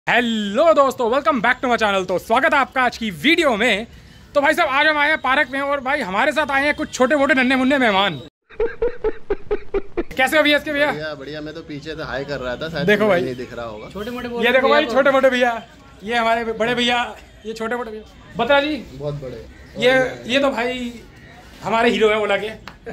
Hello दोस्तों, welcome back to my channel. तो स्वागत है आपका आज की वीडियो में। तो भाई साहब आज हम आए हैं पार्क में और भाई हमारे साथ आए हैं कुछ छोटे मोटे नन्हे मुन्ने मेहमान। कैसे हो भैया? इसके भैया बढ़िया बढ़िया। मैं तो पीछे से हाई कर रहा था, शायद देखो भाई नहीं दिख रहा होगा। छोटे मोटे ये देखो भाई छोटे मोटे भैया, ये हमारे बड़े भैया, ये छोटे मोटे भैया। बत्रा जी बहुत बड़े। ये तो भाई हमारे हीरो है बोला के।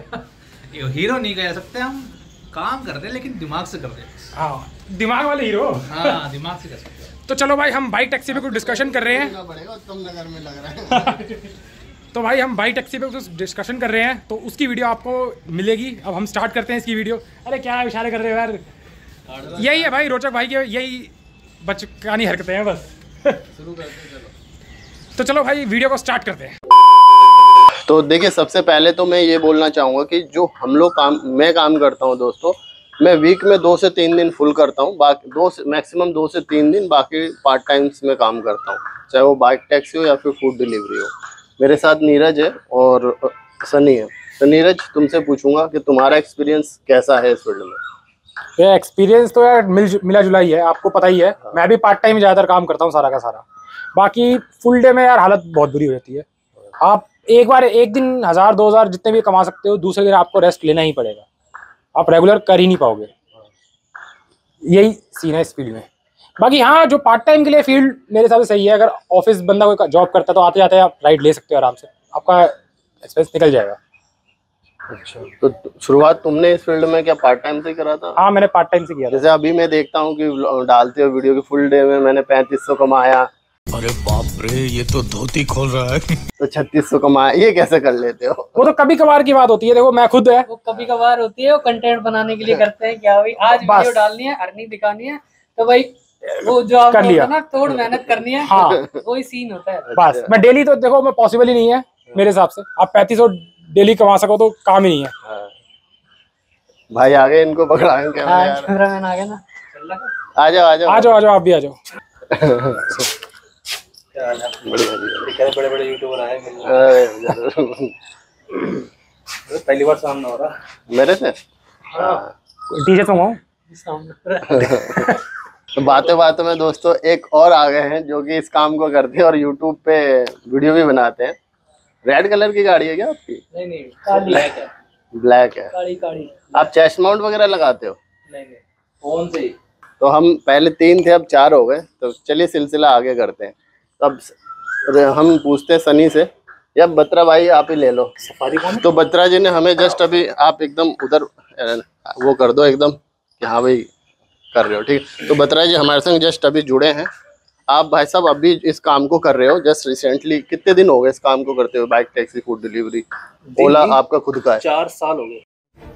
हीरो नहीं कह सकते हम, काम करते हैं लेकिन दिमाग से करते हैं। हाँ, दिमाग वाले हीरो। हाँ, दिमाग से कर सकते हैं। तो चलो भाई हम बाइक टैक्सी पे कुछ डिस्कशन कर रहे हैं। तुम नगर में लग रहा है। तो भाई हम बाइक टैक्सी पे कुछ डिस्कशन कर रहे हैं, तो उसकी वीडियो आपको मिलेगी। अब हम स्टार्ट करते हैं इसकी वीडियो। अरे क्या इशारे कर रहे हो यार? यही है भाई रोचक भाई के, यही बचकानी हरकतें हैं बस। शुरू करते हैं, चलो। तो चलो भाई वीडियो को स्टार्ट करते हैं। तो देखिए, सबसे पहले तो मैं ये बोलना चाहूँगा कि जो हम लोग मैं काम करता हूँ दोस्तों, मैं वीक में 2 से 3 दिन फुल करता हूँ, बाकी मैक्सिमम 2 से 3 दिन बाकी पार्ट टाइम्स में काम करता हूँ, चाहे वो बाइक टैक्सी हो या फिर फूड डिलीवरी हो। मेरे साथ नीरज है और सनी है। तो नीरज, तुमसे पूछूंगा कि तुम्हारा एक्सपीरियंस कैसा है इस फील्ड में? ये एक्सपीरियंस तो यार मिला जुला ही है, आपको पता ही है। मैं भी पार्ट टाइम ज़्यादातर काम करता हूँ सारा का सारा। बाकी फुल डे में यार हालत बहुत बुरी हो जाती है। आप एक दिन 1000-2000 जितने भी कमा सकते हो, दूसरे दिन आपको रेस्ट लेना ही पड़ेगा। आप रेगुलर कर ही नहीं पाओगे। यही सीन है इस फील्ड में। बाकी हाँ, जो पार्ट टाइम के लिए फील्ड मेरे हिसाब से सही है। अगर ऑफिस बंदा कोई जॉब करता है तो आते जाते आप राइड ले सकते हो आराम से, आपका एक्सपेंस निकल जाएगा। अच्छा, तो शुरुआत तुमने इस फील्ड में क्या पार्ट टाइम से करा था? हाँ, मैंने पार्ट टाइम से किया था। जैसे अभी मैं देखता हूँ कि डालते हो वीडियो की, फुल डे में मैंने 3500 कमाया। अरे बाप रे, ये तो धोती खोल रहा है। तो 3600 कमाया, ये कैसे कर लेते हो? वो तो कभी कभार की बात होती है। देखो मैं खुद है, वो कभी कभार होती है, वो कंटेंट बनाने के लिए करते हैं। क्या भाई आज वीडियो डालनी है, अर्निंग दिखानी है, तो भाई वो जो आप कर लिया ना, तोड़ मेहनत करनी है। हाँ, वही सीन होता है। बस। मैं डेली तो देखो मैं पॉसिबल ही नहीं है मेरे हिसाब से। आप 3500 डेली कमा सको तो काम ही नहीं है। भाई आगे इनको पकड़ाएंगे कैमरा यार। कैमरामैन आ गया ना, आ जाओ आ जाओ आ जाओ आ जाओ, आप भी आ जाओ। बड़े बड़े यूट्यूबर आए, पहली बार सामने हो रहा मेरे से। टी-शर्ट मंगाऊं? तो बातें बातों में दोस्तों एक और आ गए हैं जो कि इस काम को करते हैं और यूट्यूब पे वीडियो भी बनाते हैं। रेड कलर की गाड़ी है क्या आपकी? नहीं, काली है। ब्लैक है। काली। आप चेस्ट माउंट वगैरह लगाते हो? नहीं, फोन से ही। तो हम पहले 3 थे, अब 4 हो गए। तो चलिए सिलसिला आगे करते हैं। अब हम पूछते हैं सनी से, या बत्रा भाई आप ही ले लो। सफारी कौन? तो बत्रा जी ने हमें जस्ट अभी, आप एकदम उधर वो कर दो एकदम कि हाँ भाई कर रहे हो, ठीक। तो बत्रा जी हमारे संग जस्ट अभी जुड़े हैं। आप भाई साहब अभी इस काम को कर रहे हो जस्ट रिसेंटली, कितने दिन हो गए इस काम को करते हुए? Bike taxi food delivery Ola आपका खुद का है? 4 साल हो गए।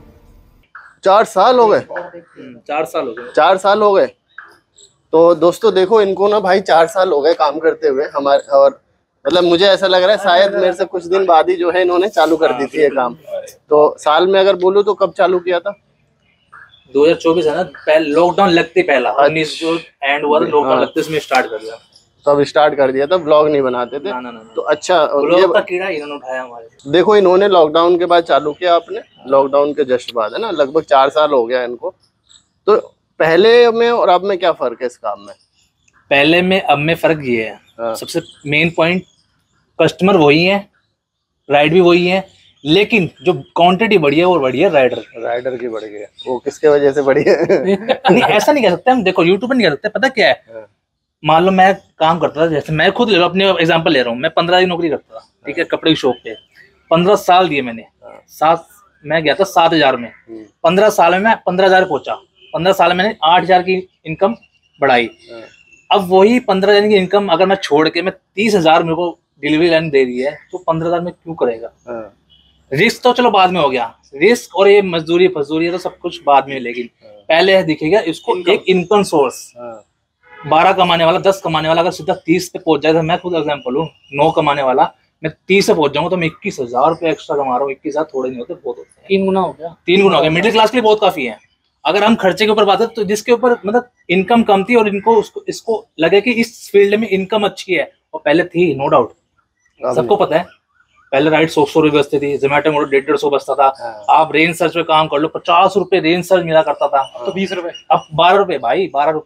4 साल हो गए? 4 साल हो गए। 4 साल हो गए। तो दोस्तों देखो, इनको ना भाई 4 साल हो गए काम करते हुए हमारे। और मतलब मुझे ऐसा लग रहा है शायद मेरे से कुछ दिन बाद ही जो है इन्होंने चालू कर दी थी ये काम। तो साल में अगर बोलूँ तो कब चालू किया था? 2024 है ना, पहले लॉकडाउन लगते पहला 19 जो एंड हुआ था, लॉकडाउन लगते इसमें स्टार्ट कर दिया। तब स्टार्ट कर दिया था, ब्लॉग नहीं बनाते थे? ना। तो अच्छा, ये कीड़ा इन्होंने उठाया हमारे। देखो इन्होंने लॉकडाउन के बाद चालू किया, आपने लॉकडाउन के जस्ट बाद, है ना, लगभग 4 साल हो गया इनको। तो पहले में और अब में क्या फर्क है इस काम में? पहले में अब में फर्क ये है, सबसे मेन पॉइंट, कस्टमर वही है, राइड भी वही है, लेकिन जो क्वांटिटी बढ़ी है वो बढ़ी है राइडर की बढ़ गई है। वो किसके वजह से बढ़ी है? नहीं, ऐसा नहीं कह सकते हम। देखो यूट्यूब पर नहीं कह सकते, पता क्या है, मान लो मैं काम करता था, जैसे मैं खुद ले लो, अपने एग्जांपल ले रहा हूँ। मैं 15 दिन नौकरी करता था, ठीक है, कपड़े की शॉप पे। 15 साल दिए मैंने। मैं गया था 7000 में। 15 साल में मैं 15000 पहुंचा। 15 साल में मैंने 8000 की इनकम बढ़ाई। अब वही 15000 की इनकम अगर मैं छोड़ के मैं 30000 मेरे को डिलीवरी लाइन दे रही है, तो 15000 में क्यों करेगा? रिस्क तो चलो बाद में हो गया, रिस्क और ये मजदूरी फजदूरी है तो सब कुछ बाद में, लेकिन पहले दिखेगा इसको एक इनकम सोर्स। 12 कमाने वाला 10 कमाने वाला अगर सीधा 30 पे पहुंच जाए, तो मैं खुद एग्जाम्पल हूँ, 9 कमाने वाला मैं 30 से पहुंच जाऊंगा तो मैं 21000 रुपये एक्स्ट्रा कमा रहा हूँ। 21000 थोड़े नहीं होते, बहुत होते हैं। 3 गुना हो गया। 3 गुना हो गया। मिडिल क्लास के लिए बहुत काफी है। अगर हम खर्चे के ऊपर बात करें तो जिसके ऊपर मतलब इनकम कम थी और इनको इसको लगे कि इस फील्ड में इनकम अच्छी है, और पहले थी नो डाउट, सबको पता है। पहले राइड 100 रुपये बचती थी, जोमेटो मोटो 150 बचता था। आप रेंज सर्च पे काम कर लो, 50 रुपए रेंज सर्च मिला करता था, तो 20 रुपए, अब 12 रुपए भाई, 12 रुपए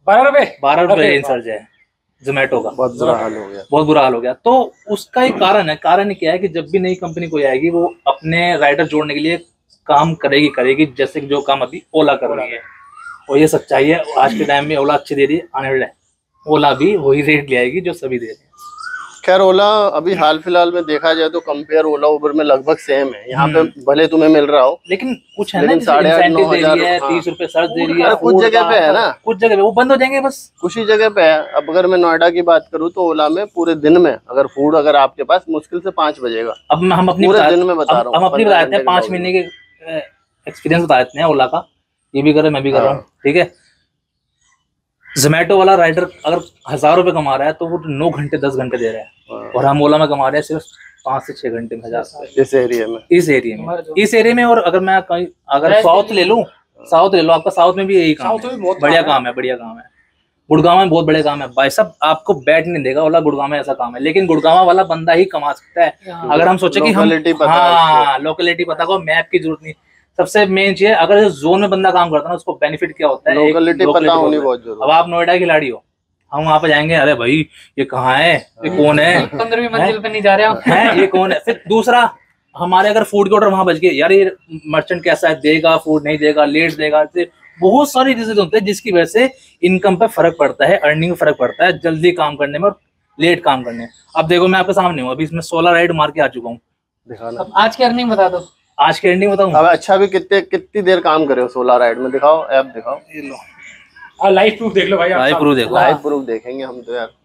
12 रुपए 12 रुपए इंसर्ज है जोमेटो का। बहुत बुरा हाल हो गया। बहुत बुरा हाल हो गया। तो उसका एक कारण है, कारण क्या है कि जब भी नई कंपनी कोई आएगी वो अपने राइडर जोड़ने के लिए काम करेगी, जैसे कि जो काम अभी ओला कर रही है। और ये सच्चाई है, आज के टाइम में ओला अच्छी दे रही है, आने वाले ओला भी वही रेट ले आएगी जो सभी दे रहे हैं। खैर ओला अभी हाल फिलहाल में देखा जाए तो कंपेयर ओला उबर में लगभग सेम है। यहाँ पे भले तुम्हें मिल रहा हो, लेकिन कुछ है ना, लेकिन जैसे 8,500 इंसेंटिव दे रही है, 9,000 30 रुपए सर्च दे रही है, कुछ जगह पे है ना, कुछ जगह पे वो बंद हो जाएंगे बस। कुछ ही जगह पे है। अब अगर मैं नोएडा की बात करूँ तो ओला में पूरे दिन में अगर फूड अगर आपके पास मुश्किल से 5 बजेगा। अब हम अपनी पूरे दिन में बता रहा हूँ, हम अपनी बता देते हैं, 5 महीने के एक्सपीरियंस बता देते हैं ओला का। ये भी कर रहे, मैं भी कर रहा हूँ, ठीक है। जोमेटो वाला राइडर अगर 1000 रुपए कमा रहा है तो वो 9 घंटे 10 घंटे दे रहा है, और हम ओला में कमा रहे हैं सिर्फ 5 से 6 घंटे में 1000। इस एरिया में, इस एरिया में। और अगर मैं कहीं अगर साउथ ले लूं, आपका साउथ में भी यही काम है, बढ़िया काम है, बढ़िया काम है। गुड़गांव में बहुत बड़े काम है भाई साहब, आपको बैठ नहीं देगा ओला, गुड़गांव में ऐसा काम है। लेकिन गुड़गांव वाला बंदा ही कमा सकता है अगर हम सोचे कि हम लोकेलिटी पता को, मैप की जरूरत नहीं। सबसे मेन चीज है, अगर जोन में बंदा काम करता है ना, उसको बेनिफिट क्या होता है, लोकेलिटी पता होनी बहुत जरूरी। अब आप नोएडा की खिलाड़ी हो, हम वहां पे जाएंगे, अरे भाई ये कहाँ है, ये कौन है, 15वीं मंजिल पे नहीं जा रहे हैं, ये कौन है। फिर दूसरा, हमारे अगर फूड के ऑर्डर वहां बच गए, यार ये मर्चेंट कैसा है, देगा फूड नहीं देगा, लेट देगा, बहुत सारी चीजें होती है जिसकी वजह से इनकम पे फर्क पड़ता है, अर्निंग में फर्क पड़ता है, जल्दी काम करने में और लेट काम करने में। अब देखो मैं आपके सामने हूँ, अभी इसमें 16 राइड मार के आ चुका हूँ। दिखाना आज की अर्निंग बता दो, आज की अर्निंग बताऊँ। अब अच्छा भी कितनी देर काम करे हो 16 राइड में, दिखाओ ऐप दिखाओ, लाइव प्रूफ देख लो भाई, लाइव प्रूफ देखो, लाइव प्रूफ देखेंगे हम तो यार,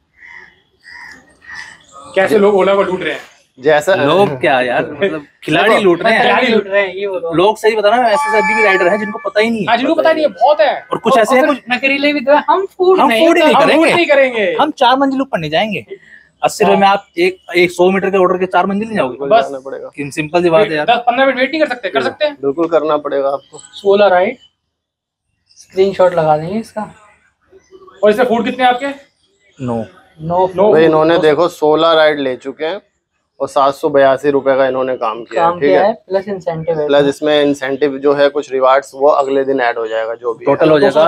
कैसे लोग ओला को लूट रहे हैं। जैसा लोग क्या यार, मतलब खिलाड़ी लूट रहे हैं, ये बोलो। लोग सही बता रहा है, ऐसे सभी भी राइडर हैं जिनको पता ही नहीं है, जिनको पता नहीं है, बहुत है। और कुछ ऐसे हैं, कुछ नकरीले भी तो है, हम फूड ही नहीं नहीं करेंगे, हम 4 मंजिल ऊपर नहीं जाएंगे। 80 रुपए में आप एक 100 मीटर के ऑर्डर के 4 मंजिल नहीं जाओगे, बस जाना पड़ेगा। सिंपल सी बात है यार। 10-15 मिनट वेट नहीं कर सकते हैं, बिल्कुल करना पड़ेगा आपको। 16 राइड स्क्रीनशॉट लगा देंगे इसका। और इससे फूड कितने आपके? नो भाई इन्होंने देखो 16 राइड ले चुके हैं और 782 रुपए का इन्होंने काम किया है, ठीक है। प्लस इंसेंटिव है, प्लस इसमें इंसेंटिव जो है कुछ रिवार्ड्स वो अगले दिन ऐड हो जाएगा, जो भी टोटल हो जाएगा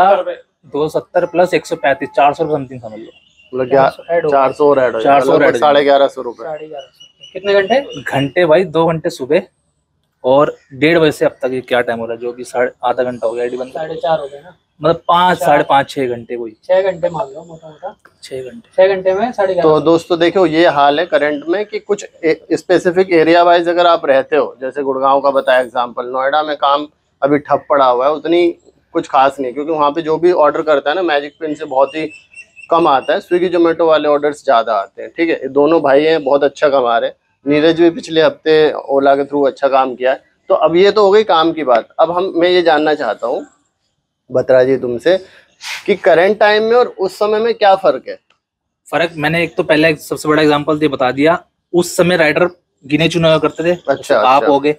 270 प्लस 135, 400 रुपए समथिंग समझ लो, मतलब 400 और ऐड हो जाएगा, 1150 रुपए। कितने घंटे? घंटे भाई 2 घंटे सुबह और 1:30 बजे से अब तक ये क्या टाइम हो रहा है, जो भी आधा घंटा हो गया, 4.5 हो गए ना, मतलब 5 साढ़े 5 6 घंटे, कोई 6 घंटे मान लो मोटा मोटा, 6 घंटे में 11.5। तो दोस्तों देखो ये हाल है करंट में कि कुछ स्पेसिफिक एरिया वाइज अगर आप रहते हो, जैसे गुड़गांव का बताया एग्जांपल, नोएडा में काम अभी ठप पड़ा हुआ है, उतनी कुछ खास नहीं, क्योंकि वहाँ पे जो भी ऑर्डर करता है ना मैजिक पिन से बहुत ही कम आता है, स्विगी जोमेटो वाले ऑर्डर्स ज़्यादा आते हैं, ठीक है। ये दोनों भाई हैं, बहुत अच्छा कमा रहे हैं। नीरज भी पिछले हफ्ते ओला के थ्रू अच्छा काम किया है। तो अब ये तो हो गई काम की बात। अब मैं ये जानना चाहता हूँ बत्रा जी तुमसे कि करंट टाइम में और उस समय में क्या फर्क है? फर्क मैंने एक तो पहले सबसे बड़ा एग्जांपल दे बता दिया, उस समय राइडर गिने चुने हुआ करते थे, अच्छा आप हो गए,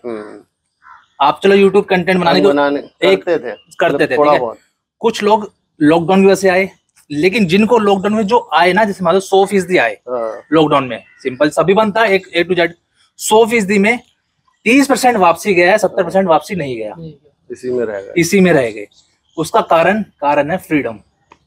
आप चलो यूट्यूब कंटेंट बनाने करते थे थोड़ा बहुत। कुछ लोग लॉकडाउन की वजह से आए, लेकिन जिनको लॉकडाउन में जो आए ना, जैसे मान लो 100% आए लॉकडाउन में, सिंपल सभी बनता है एक A to Z, 100% में 30% वापसी गया है, 70% वापसी नहीं गया, इसी में रह गए। उसका कारण है फ्रीडम।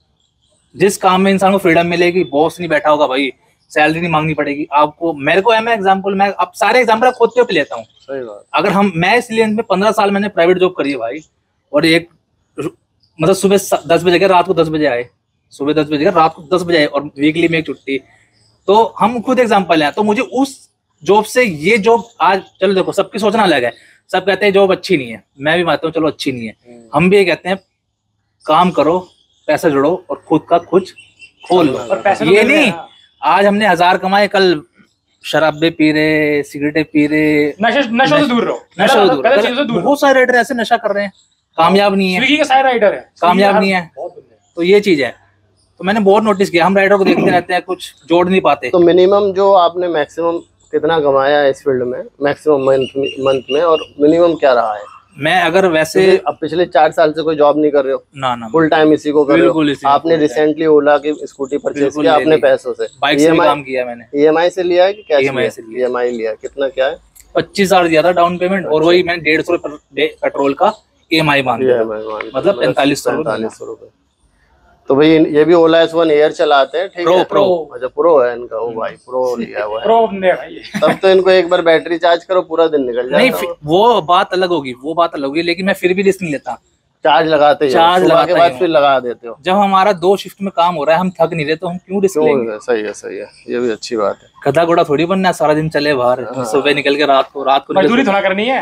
जिस काम में इंसान को फ्रीडम मिलेगी, बॉस नहीं बैठा होगा भाई, सैलरी नहीं मांगनी पड़ेगी आपको। मेरे को मैं एग्जांपल, मैं अब सारे एग्जांपल खुद पे लेता हूँ। सही बात। अगर मैं इसलिए में 15 साल मैंने प्राइवेट जॉब करी है भाई, और एक मतलब सुबह 10 बजे गए, रात को 10 बजे आए, सुबह 10 बजे गए, रात को 10 बजे आए, और वीकली में एक छुट्टी। तो हम खुद एग्जाम्पल है। तो मुझे उस जॉब से ये जॉब आज, चलो देखो सबकी सोचना अलग है, सब कहते हैं जॉब अच्छी नहीं है, मैं भी मानता हूँ चलो अच्छी नहीं है, हम भी ये कहते हैं काम करो, पैसा जोड़ो और खुद का कुछ खोल लो। ये नहीं आज हमने 1000 कमाए, कल शराबे पी रहे, सिगरेटें पी रहे, नशों से दूर रहो, नशा से दूर। बहुत सारे राइडर ऐसे नशा कर रहे हैं, कामयाब नहीं है, स्विगी के सारे राइडर है, कामयाब नहीं है। तो ये चीज है, तो मैंने बहुत नोटिस किया, हम राइडर को देखते रहते हैं, कुछ जोड़ नहीं पाते। तो मिनिमम जो आपने मैक्सिमम कितना कमाया है इस फील्ड में, मैक्सिमम मंथ में, और मिनिमम क्या रहा है? मैं अगर वैसे अब पिछले 4 साल से कोई जॉब नहीं कर रहे हो, ना फुल टाइम इसी को कर रहे हो। आपने रिसेंटली ओला की स्कूटी परचेज किया अपने पैसों से, बाइक से काम किया मैंने, EMI से लिया है कि कैश? EMI लिया। कितना क्या है? 25,000 दिया था डाउन पेमेंट, और वही मैंने 150 रुपए पेट्रोल का EMI बांध दिया, मतलब 4500 रुपए। तो भाई ये भी ओला S1 एयर चलाते हैं, ठीक है? प्रो अच्छा प्रो है इनका, ओ भाई प्रो लिया हुआ है। प्रो ने भाई। तब तो इनको एक बार बैटरी चार्ज करो पूरा दिन निकल नहीं, जाता है। वो बात अलग होगी, वो बात अलग होगी, लेकिन मैं फिर भी रिस्क नहीं लेता। चार्ज लगाते हो, चार्ज सुबह के लगाता बाद ही फिर लगा देते हो। जब हमारा 2 शिफ्ट में काम हो रहा है, हम थक नहीं रहे, तो हम क्यों रिस्क लेंगे? सही है सही है, ये भी अच्छी बात है। गधा घोड़ा थोड़ी बनना है, सारा दिन चले बाहर, सुबह निकल के रात को मजदूरी थोड़ा करनी है।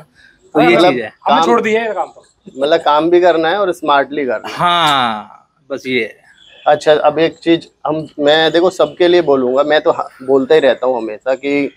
तो ये मतलब चीज है। हमने छोड़ दिए ये काम तो। मतलब काम भी करना है और स्मार्टली करना है। हाँ बस ये है। अच्छा अब एक चीज मैं देखो सबके लिए बोलूंगा, मैं तो बोलता ही रहता हूँ हमेशा कि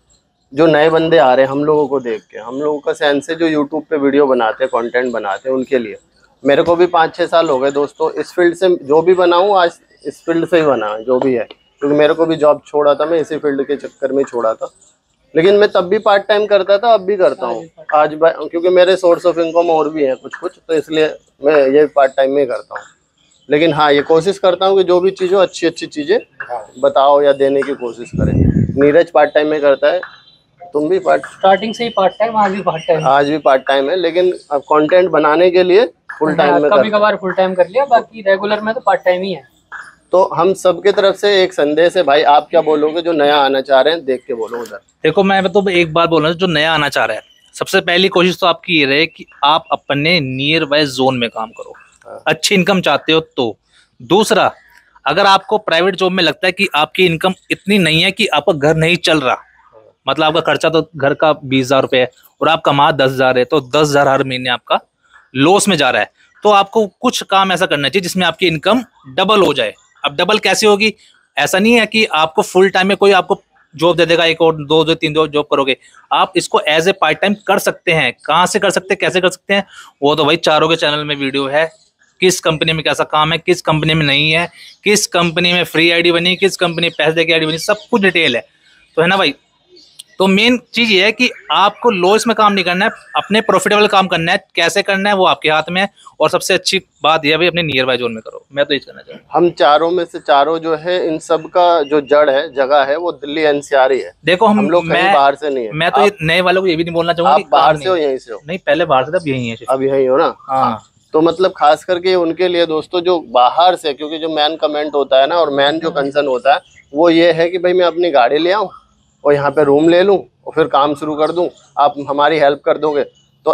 जो नए बंदे आ रहे हैं हम लोगों को देख के, हम लोगों का सेंस है जो यूट्यूब पे वीडियो बनाते हैं, कंटेंट बनाते हैं, उनके लिए। मेरे को भी 5-6 साल हो गए दोस्तों इस फील्ड से, जो भी बनाऊँ आज इस फील्ड से ही बना जो भी है, क्योंकि मेरे को भी जॉब छोड़ा था, मैं इसी फील्ड के चक्कर में छोड़ा था। लेकिन मैं तब भी पार्ट टाइम करता था, अब भी करता हूँ आज, क्योंकि मेरे सोर्स ऑफ इनकम और भी हैं कुछ, तो इसलिए मैं ये पार्ट टाइम में करता हूँ। लेकिन हाँ ये कोशिश करता हूँ कि जो भी चीज़ हो अच्छी चीज़ें बताओ या देने की कोशिश करें। नीरज पार्ट टाइम में करता है, तुम भी स्टार्टिंग से ही पार्ट टाइम, आज भी पार्ट टाइम, आज भी पार्ट टाइम है, लेकिन अब कंटेंट बनाने के लिए फुल टाइम में कभी कभार फुल टाइम कर लिया, बाकी रेगुलर में तो पार्ट टाइम ही है। तो हम सबके तरफ से एक संदेश है भाई, आप क्या बोलोगे जो नया आना चाह रहे हैं, देख के बोलो उधर। देखो मैं तो एक बात बोल रहा हूँ, जो नया आना चाह रहा है, सबसे पहली कोशिश तो आपकी ये रहे कि आप अपने नियर बाय जोन में काम करो, अच्छी इनकम चाहते हो तो। दूसरा, अगर आपको प्राइवेट जॉब में लगता है कि आपकी इनकम इतनी नहीं है कि आपका घर नहीं चल रहा, मतलब आपका खर्चा तो घर का 20,000 रुपये है और आप कमा 10,000 है, तो 10,000 हर महीने आपका लॉस में जा रहा है, तो आपको कुछ काम ऐसा करना चाहिए जिसमें आपकी इनकम डबल हो जाए। अब डबल कैसे होगी? ऐसा नहीं है कि आपको फुल टाइम में कोई आपको जॉब दे देगा, एक और 2-3 जॉब करोगे। आप इसको एज ए पार्ट टाइम कर सकते हैं। कहाँ से कर सकते हैं, कैसे कर सकते हैं, वो तो भाई चारों के चैनल में वीडियो है, किस कंपनी में कैसा काम है, किस कंपनी में नहीं है, किस कंपनी में फ्री आईडी बनी, किस कंपनी पैसे दे के आईडी बनी, सब कुछ डिटेल है, तो है ना भाई। तो मेन चीज ये है कि आपको लॉस में काम नहीं करना है, अपने प्रॉफिटेबल काम करना है। कैसे करना है वो आपके हाथ में है, और सबसे अच्छी बात यह है भाई अपने नियर बाय जोन में करो। मैं तो ये कहना चाहूँगा। हम चारों में से चारों जो है, इन सब का जो जड़ है, जगह है, वो दिल्ली NCR ही है। देखो हम लोग कहीं बाहर से नहीं है। मैं तो नए वालों को ये भी नहीं बोलना चाहूंगा आप बाहर से हो यहीं से हो? नहीं, पहले बाहर से, तब यही है। अब यही हो ना? हाँ। तो मतलब खास करके उनके लिए दोस्तों जो बाहर से, क्योंकि जो मैन कमेंट होता है ना, और मैन जो कंसर्न होता है वो ये है कि भाई मैं अपनी गाड़ी ले आऊँ और यहाँ पे रूम ले लूँ और फिर काम शुरू कर दूँ, आप हमारी हेल्प कर दोगे। तो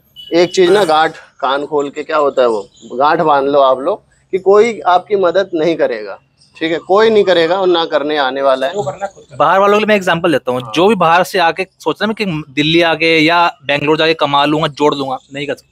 एक चीज़ ना, गांठ कान खोल के, क्या होता है वो, गांठ बांध लो आप लोग कि कोई आपकी मदद नहीं करेगा, ठीक है? कोई नहीं करेगा और ना करने आने वाला है। बाहर वालों के लिए मैं एग्जांपल देता हूँ। जो भी बाहर से आके सोच रहा है कि दिल्ली आके या बेंगलोर जाके कमा लूंगा, जोड़ लूंगा, नहीं कर सकते।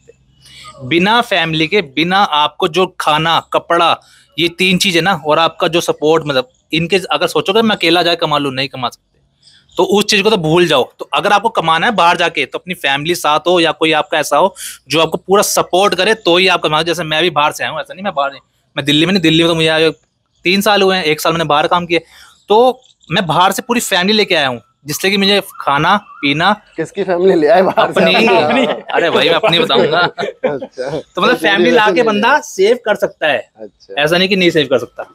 बिना फैमिली के, बिना आपको जो खाना कपड़ा, ये 3 चीज है ना, और आपका जो सपोर्ट, मतलब इनके अगर सोचोगे मैं अकेला जाके कमा लूँ, नहीं कमा सकते। तो उस चीज को तो भूल जाओ। तो अगर आपको कमाना है बाहर जाके, तो अपनी फैमिली साथ हो या कोई आपका ऐसा हो जो आपको पूरा सपोर्ट करे, तो ही आप कमाओ। जैसे मैं भी बाहर से आया हूँ, ऐसा नहीं मैं बाहर नहीं, मैं दिल्ली में नहीं, दिल्ली में तो मुझे 3 साल हुए हैं, 1 साल मैंने बाहर काम किया। तो मैं बाहर से पूरी फैमिली लेके आया हूँ, जिससे कि मुझे खाना पीना। किसकी फैमिली ले आए बाहर से? अपनी। अरे भाई मैं अपनी बताऊंगा। अच्छा। तो मतलब फैमिली लाके बंदा सेव कर सकता है। अच्छा, ऐसा नहीं कि नहीं सेव कर सकता।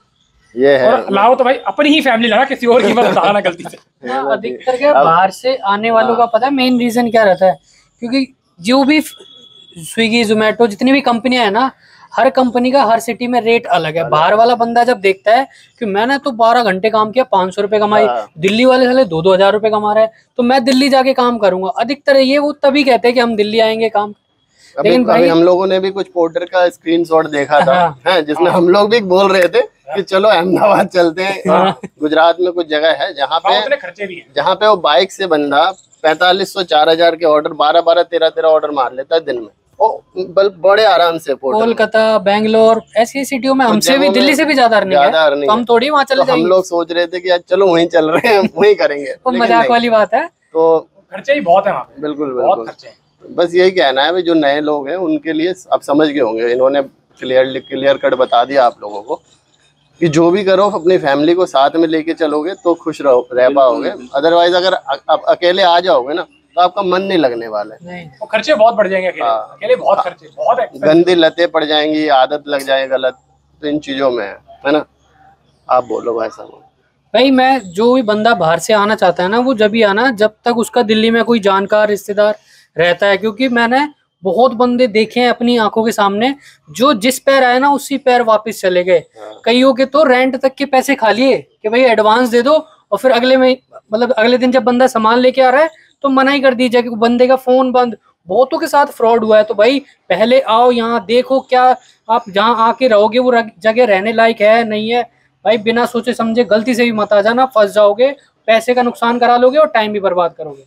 ये है। और लाओ तो भाई अपनी ही फैमिली लाना, किसी और की मत बताना गलती से। अधिकतर क्या बाहर से आने वालों का पता है मेन रीजन क्या रहता है? क्योंकि जो भी स्विगी जोमेटो जितनी भी कंपनियां है ना, हर कंपनी का हर सिटी में रेट अलग है। बाहर वाला बंदा जब देखता है कि मैंने तो 12 घंटे काम किया, 500 रुपए कमाई, दिल्ली वाले साले 2-2 हजार रुपए कमा रहे हैं, तो मैं दिल्ली जाके काम करूंगा। अधिकतर ये वो तभी कहते हैं कि हम दिल्ली आएंगे काम। लेकिन भाई हम लोगों ने भी कुछ पोर्टर का स्क्रीनशॉट देखा था, है, जिसमें हम लोग भी बोल रहे थे कि चलो अहमदाबाद चलते हैं। गुजरात में कुछ जगह है जहाँ पे खर्चे भी हैं, जहाँ पे वो बाइक से बंदा 4500-4000 के ऑर्डर 12-12, 13-13 ऑर्डर मार लेता है दिन में, वो बड़े आराम से। कोलकाता, बेंगलोर, ऐसी सिटियों में हमसे भी, दिल्ली से भी ज्यादा अर्निंग है, तो हम थोड़ी वहाँ चले जाएंगे। हम लोग सोच रहे थे कि यार चलो वहीं चल रहे हैं, वहीं करेंगे। तो मजाक वाली बात है, तो खर्चे ही बहुत है वहाँ पे। बिल्कुल बहुत बिल्कुल। खर्चे हैं। बस यही कहना है भाई, जो नए लोग हैं उनके लिए आप समझ गए होंगे, इन्होंने क्लियर कट बता दिया आप लोगों को कि जो भी करो अपनी फैमिली को साथ में लेके चलोगे तो खुश रह पाओगे। अदरवाइज अगर अकेले आ जाओगे ना तो आपका मन नहीं लगने वाला है। नहीं वो खर्चे बहुत बढ़ जाएंगे अकेले। अकेले बहुत खर्चे, बहुत है। गंदी लतें पड़ जाएंगी, आदत लग जाए गलत, तो इन चीजों में है ना। आप बोलो भाई साहब। भाई मैं, जो भी बंदा बाहर से आना चाहता है ना, वो जब भी आना जब तक उसका दिल्ली में कोई जानकार रिश्तेदार रहता है। क्योंकि मैंने बहुत बंदे देखे हैं अपनी आंखों के सामने, जो जिस पैर आए ना उसी पैर वापस चले गए। कईयों के तो रेंट तक के पैसे खा लिए कि भाई एडवांस दे दो, और फिर अगले में मतलब अगले दिन जब बंदा सामान लेके आ रहा है तो मना ही कर दीजिए कि बंदे का फोन बंद। बहुतों के साथ फ्रॉड हुआ है। तो भाई पहले आओ यहाँ देखो, क्या आप जहाँ आके रहोगे वो जगह रहने लायक है नहीं है। भाई बिना सोचे समझे गलती से भी मत आ जाना, फंस जाओगे, पैसे का नुकसान करा लोगे और टाइम भी बर्बाद करोगे।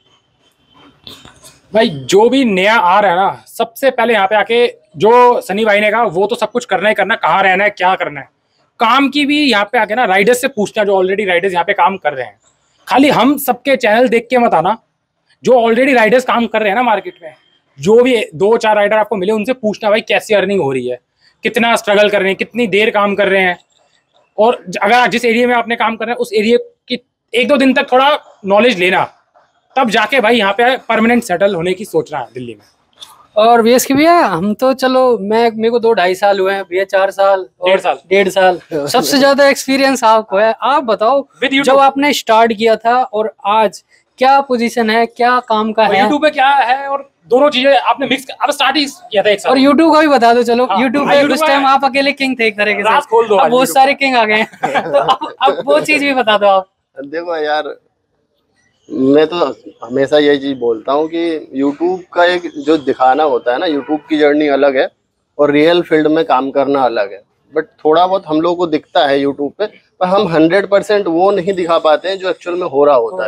भाई जो भी नया आ रहा है ना, सबसे पहले यहाँ पे आके जो सनी भाई ने कहा वो तो सब कुछ करना ही करना, कहाँ रहना है क्या करना है, काम की भी यहाँ पे आके ना राइडर्स से पूछना, जो ऑलरेडी राइडर्स यहाँ पे काम कर रहे हैं। खाली हम सबके चैनल देख के मत आना, जो ऑलरेडी राइडर्स काम कर रहे हैं ना मार्केट में, जो भी 2-4 राइडर आपको मिले उनसे पूछना भाई कैसी अर्निंग हो रही है, कितना स्ट्रगल कर रहे हैं, कितनी देर काम कर रहे हैं, और अगर जिस एरिया में आपने काम कर रहे हैं उस एरिया की 1-2 दिन तक थोड़ा नॉलेज लेना, तब जाके भाई यहाँ पे परमानेंट सेटल होने की सोचना है दिल्ली में। और वीएस की भैया हम तो चलो मेरे को 2-2.5 साल हुए हैं भैया, 4 साल 1.5 साल सबसे ज्यादा एक्सपीरियंस आपको है। आप बताओ जब आपने स्टार्ट किया था और आज क्या पोजीशन है, क्या काम का है, यूट्यूब पे क्या है, और दोनों चीजें आपने मिक्स अब स्टार्ट ही किया था एक साथ। और यूट्यूब का भी बता दो। चलो यूट्यूब पे उस टाइम आप अकेले किंग थे एक तरह से, खोल दो, अब बहुत सारे किंग आ गए हैं तो अब वो चीज भी बता दो आप। देखो यार, मैं तो हमेशा यही चीज बोलता हूँ कि YouTube का एक जो दिखाना होता है ना, YouTube की जर्नी अलग है और रियल फील्ड में काम करना अलग है। बट थोड़ा बहुत हम लोग को दिखता है YouTube पे, पर हम 100% वो नहीं दिखा पाते हैं जो एक्चुअल में हो रहा होता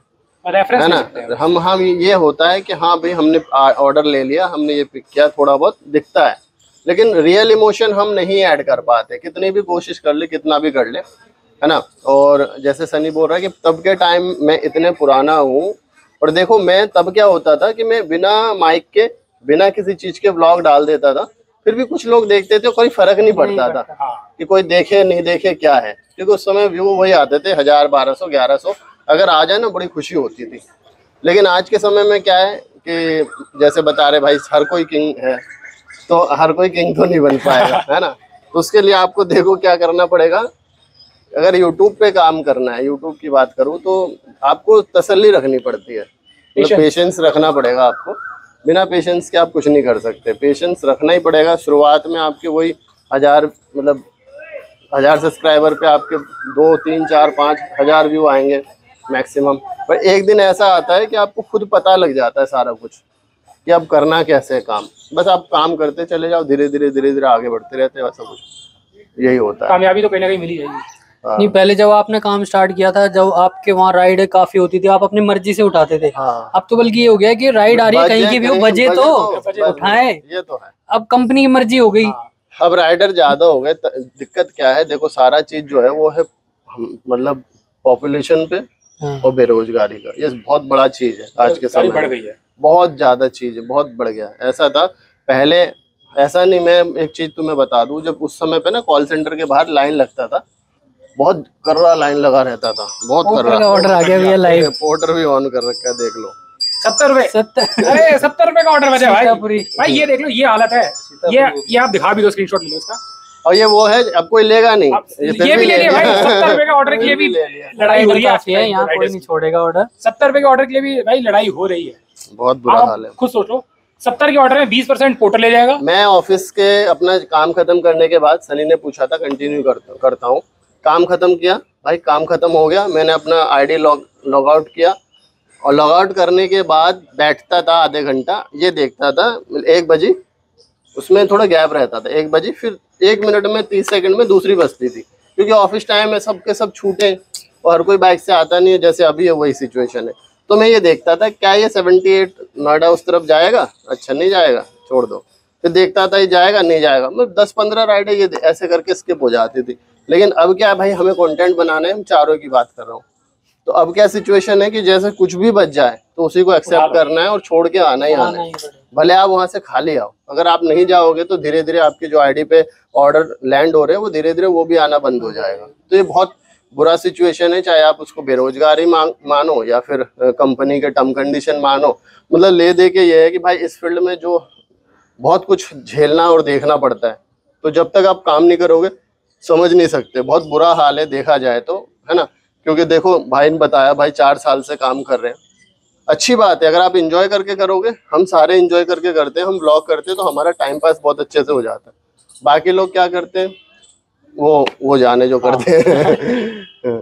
है ना। हम ये होता है कि हाँ भाई हमने ऑर्डर ले लिया, हमने ये पिक किया, थोड़ा बहुत दिखता है, लेकिन रियल इमोशन हम नहीं ऐड कर पाते, कितनी भी कोशिश कर ले, कितना भी कर ले, है ना। और जैसे सनी बोल रहा है कि तब के टाइम मैं इतने पुराना हूँ, और देखो मैं तब क्या होता था कि मैं बिना माइक के, बिना किसी चीज के व्लॉग डाल देता था, फिर भी कुछ लोग देखते थे, कोई फर्क नहीं पड़ता था कि कोई देखे नहीं देखे क्या है, क्योंकि उस समय व्यू वही आते थे 1000, 1200, 1100, अगर आ जाए ना बड़ी खुशी होती थी। लेकिन आज के समय में क्या है कि जैसे बता रहे भाई हर कोई किंग है, तो हर कोई किंग तो नहीं बन पाएगा, है ना। तो उसके लिए आपको देखो क्या करना पड़ेगा। अगर YouTube पे काम करना है, YouTube की बात करूँ तो आपको तसल्ली रखनी पड़ती है, मतलब पेशेंस रखना पड़ेगा आपको। बिना पेशेंस के आप कुछ नहीं कर सकते, पेशेंस रखना ही पड़ेगा। शुरुआत में आपके वही 1000 मतलब 1000 सब्सक्राइबर पे आपके 2, 3, 4, 5 हज़ार व्यू आएंगे मैक्सिमम। पर एक दिन ऐसा आता है कि आपको खुद पता लग जाता है सारा कुछ कि अब करना कैसे है काम। बस आप काम करते चले जाओ, धीरे धीरे आगे बढ़ते रहते हैं, वैसा कुछ यही होता है। कामयाबी तो कहीं ना कहीं मिली जाएगी। नहीं, पहले जब आपने काम स्टार्ट किया था, जब आपके वहाँ राइड काफी होती थी, आप अपनी मर्जी से उठाते थे। अब तो बल्कि ये हो गया कि राइड आ रही है कहीं की भी बजे तो उठाए, ये तो है। अब कंपनी की मर्जी हो गई। अब राइडर ज्यादा हो गए, दिक्कत क्या है, देखो सारा चीज जो है वो है मतलब पॉपुलेशन पे और बेरोजगारी का, ये बहुत बड़ा चीज है आज के समय बढ़ गई है, बहुत ज्यादा चीज है, बहुत बढ़ गया। ऐसा था पहले, ऐसा नहीं। मैं एक चीज तुम्हें बता दूं, जब उस समय पे ना कॉल सेंटर के बाहर लाइन लगता था, बहुत कर्रा लाइन लगा रहता था, बहुत कर्रा। ऑर्डर आ गया भैया, लाइव पोर्टर भी ऑन कर रखा है, देख लो। 70 रुपए, 70 रुपए का ऑर्डर बचा भाई ये देख लो, ये हालत है। ये आप दिखा भी दो, स्क्रीनशॉट ले लो इसका। और ये वो है, अब कोई लेगा नहीं, ये भी ले लिया भाई। 70 रुपए का ऑर्डर के लिए भी लड़ाई हो रही है, यहाँ कोई नहीं छोड़ेगा ऑर्डर। 70 रुपए के ऑर्डर के लिए भी भाई लड़ाई हो रही है, बहुत बुरा हाल है। खुद सोचो, 70 के ऑर्डर में 20% पोर्टर ले जाएगा। मैं ऑफिस के अपना काम खत्म करने के बाद, सनी ने पूछा था कंटिन्यू करता हूँ, काम खत्म किया भाई, काम खत्म हो गया, मैंने अपना आईडी लॉग आउट किया, और लॉग आउट करने के बाद बैठता था आधे घंटा, ये देखता था 1 बजे, उसमें थोड़ा गैप रहता था, 1 बजे, फिर 1 मिनट में 30 सेकंड में दूसरी बजती थी, क्योंकि ऑफिस टाइम में सबके सब छूटे और हर कोई बाइक से आता नहीं है, जैसे अभी है वही सिचुएशन है। तो मैं ये देखता था क्या ये 78 नोएडा उस तरफ जाएगा, अच्छा नहीं जाएगा, छोड़ दो। फिर देखता था ये जाएगा नहीं जाएगा, मतलब 10-15 राइडें ये ऐसे करके स्किप हो जाती थी। लेकिन अब क्या है भाई, हमें कंटेंट बनाना है, हम चारों की बात कर रहा हूँ। तो अब क्या सिचुएशन है कि जैसे कुछ भी बच जाए तो उसी को एक्सेप्ट करना है और छोड़ के आना ही आना है, भले आप वहां से खाली आओ। अगर आप नहीं जाओगे तो धीरे धीरे आपके जो आईडी पे ऑर्डर लैंड हो रहे हैं वो धीरे धीरे वो भी आना बंद हो जाएगा। तो ये बहुत बुरा सिचुएशन है, चाहे आप उसको बेरोजगारी मानो या फिर कंपनी के टर्म कंडीशन मानो, मतलब ले दे के ये है कि भाई इस फील्ड में जो बहुत कुछ झेलना और देखना पड़ता है, तो जब तक आप काम नहीं करोगे समझ नहीं सकते। बहुत बुरा हाल है देखा जाए तो, है ना। क्योंकि देखो भाई ने बताया, भाई 4 साल से काम कर रहे हैं, अच्छी बात है, अगर आप इंजॉय करके करोगे, हम सारे इंजॉय करके करते हैं, हम ब्लॉग करते हैं तो हमारा टाइम पास बहुत अच्छे से हो जाता है। बाकी लोग क्या करते हैं, वो जाने जो करते हैं।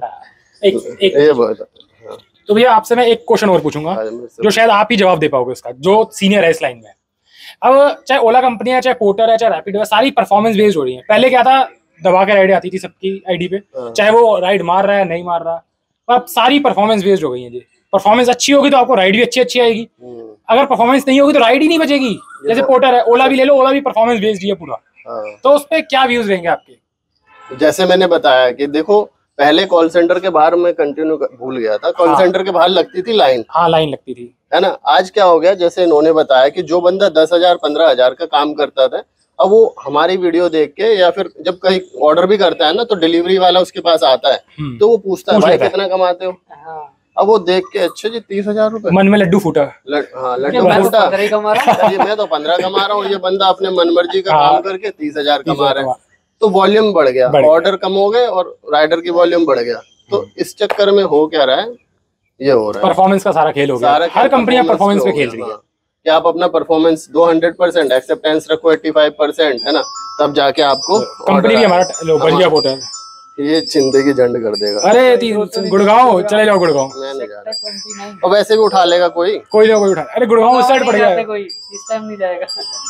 ये बहुत। तो भैया आपसे मैं एक क्वेश्चन और पूछूंगा जो शायद आप ही जवाब दे पाओगे उसका, जो सीनियर है इस लाइन में। अब चाहे ओला कंपनी है, चाहे पोर्टर है, चाहे रैपिड है, सारी परफॉर्मेंस बेस्ड हो रही है। पहले क्या था, दबा के राइड आती थी सबकी आईडी पे, चाहे वो राइड मार रहा है नहीं मार रहा, अब सारी परफॉर्मेंस बेस्ड हो गई है जी। परफॉर्मेंस अच्छी होगी तो आपको राइड भी अच्छी आएगी, अगर परफॉर्मेंस नहीं होगी तो राइड ही नहीं बचेगी। जैसे पोर्टर है, ओला भी ले लो, ओला भी परफॉर्मेंस बेस्ड ही है पूरा। तो उस पर क्या व्यूज रहेंगे आपके? जैसे मैंने बताया कि देखो, पहले कॉल सेंटर के बाहर मैं कंटिन्यू भूल गया था, कॉल सेंटर के बाहर लगती थी लाइन। हाँ, लाइन लगती थी, है ना। आज क्या हो गया, जैसे इन्होंने बताया कि जो बंदा 10,000 15,000 का काम करता था, अब वो हमारी वीडियो देख के या फिर जब कहीं ऑर्डर भी करता है ना, तो डिलीवरी वाला उसके पास आता है तो वो पूछता है भाई कितना कमाते हो। अब वो देख के, अच्छा जी 30,000 रुपए, मन में लड्डू फूटा। हाँ, लड्डू फूटा, मैं तो 15 कमा रहा हूँ, ये बंदा अपने मन मर्जी का काम करके 30,000 कमा रहा है। तो वॉल्यूम बढ़ गया, ऑर्डर कम हो गए और राइडर की वॉल्यूम बढ़ गया। तो इस चक्कर में हो क्या रहा है, ये हो रहा है परफॉर्मेंस का सारा खेल हो गया। हर कंपनी परफॉर्मेंस पे खेल रही है कि आप अपना परफॉर्मेंस दो 100%, एक्सेप्टेंस रखो 85%, है ना, तब जाके आपको कंपनी भी हमारा बढ़ गया पोर्टर। ये जिंदगी झंड कर देगा। अरे गुड़गांव चले जाओ, गुड़गांव मैं नहीं जा रहा, और वैसे भी उठा लेगा कोई ना कोई उठा। अरे गुड़गांव उस साइड पड़ गया, इस टाइम नहीं जाएगा।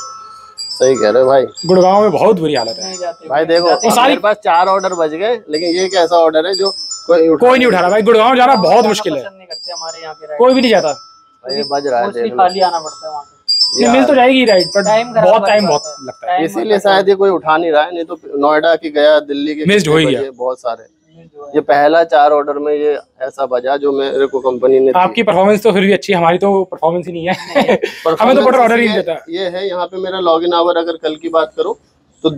सही कह रहे हो भाई, गुड़गांव में बहुत बुरी हालत है भाई। देखो मेरे पास 4 ऑर्डर बच गए, लेकिन ये एक ऐसा ऑर्डर है जो कोई नहीं उठा रहा भाई। गुड़गांव जाना बहुत मुश्किल है, हमारे यहाँ पे कोई भी नहीं जाता, ये बज रहा है, खाली आना पड़ता है वहाँ पे। मिल तो जाएगी राइड, पर बहुत टाइम लगता है, इसीलिए शायद ये कोई उठा नहीं रहा है। नहीं तो नोएडा की गया, दिल्ली के मिस्ड हो ही गया बहुत सारे। ये पहला 4 ऑर्डर में ये ऐसा बजा जो मेरे को कंपनी ने। आपकी परफॉर्मेंस तो फिर भी अच्छी है, हमारी तो परफॉर्मेंस ही नहीं है। हमें तो ऑर्डर ही नहीं देता। ये है यहाँ पे मेरा लॉगिन आवर, अगर कल की बात करो तो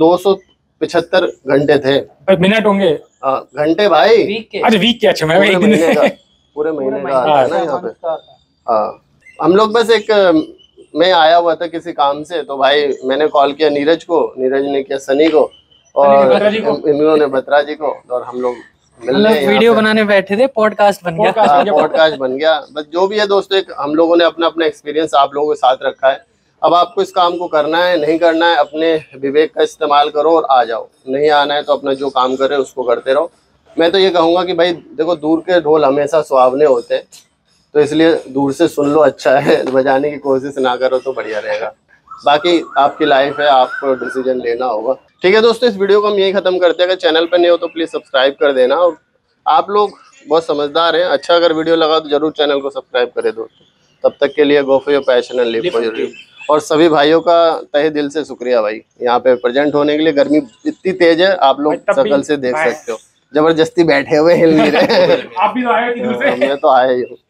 275 घंटे थे। मिनट होंगे, घंटे भाई, अच्छा वीक के, अच्छा मैं एक दिन पूरे महीने का आता है ना यहाँ पे। हाँ, हम लोग बस एक, मैं आया हुआ था किसी काम से, तो भाई मैंने कॉल किया नीरज को, नीरज ने किया सनी को, और इन्होंने बत्रा जी को, और हम लोग वीडियो बनाने बैठे थे, पॉडकास्ट बन गया। पॉडकास्ट बन गया। बस जो भी है दोस्तों, एक हम लोगों ने अपना अपना एक्सपीरियंस आप लोगों के साथ रखा है। अब आपको इस काम को करना है नहीं करना है, अपने विवेक का इस्तेमाल करो और आ जाओ। नहीं आना है तो अपना जो काम करे उसको करते रहो। मैं तो ये कहूँगा कि भाई देखो, दूर के ढोल हमेशा सुहावने होते हैं, तो इसलिए दूर से सुन लो, अच्छा है। बजाने की कोशिश ना करो तो बढ़िया रहेगा। बाकी आपकी लाइफ है, आपको डिसीजन लेना होगा। ठीक है दोस्तों, इस वीडियो को हम यही खत्म करते हैं। अगर चैनल पर नहीं हो तो प्लीज़ सब्सक्राइब कर देना, और आप लोग बहुत समझदार हैं। अच्छा अगर वीडियो लगा तो जरूर चैनल को सब्सक्राइब करें दोस्तों। तब तक के लिए go for your passion and live for your dream. और सभी भाइयों का तहे दिल से शुक्रिया भाई, यहाँ पे प्रेजेंट होने के लिए। गर्मी इतनी तेज है, आप लोग शकल से देख सकते हो, जबरदस्ती बैठे हुए हिल नहीं रहे। आप भी तो आए थे दूर से। मैं तो आया ही हूँ।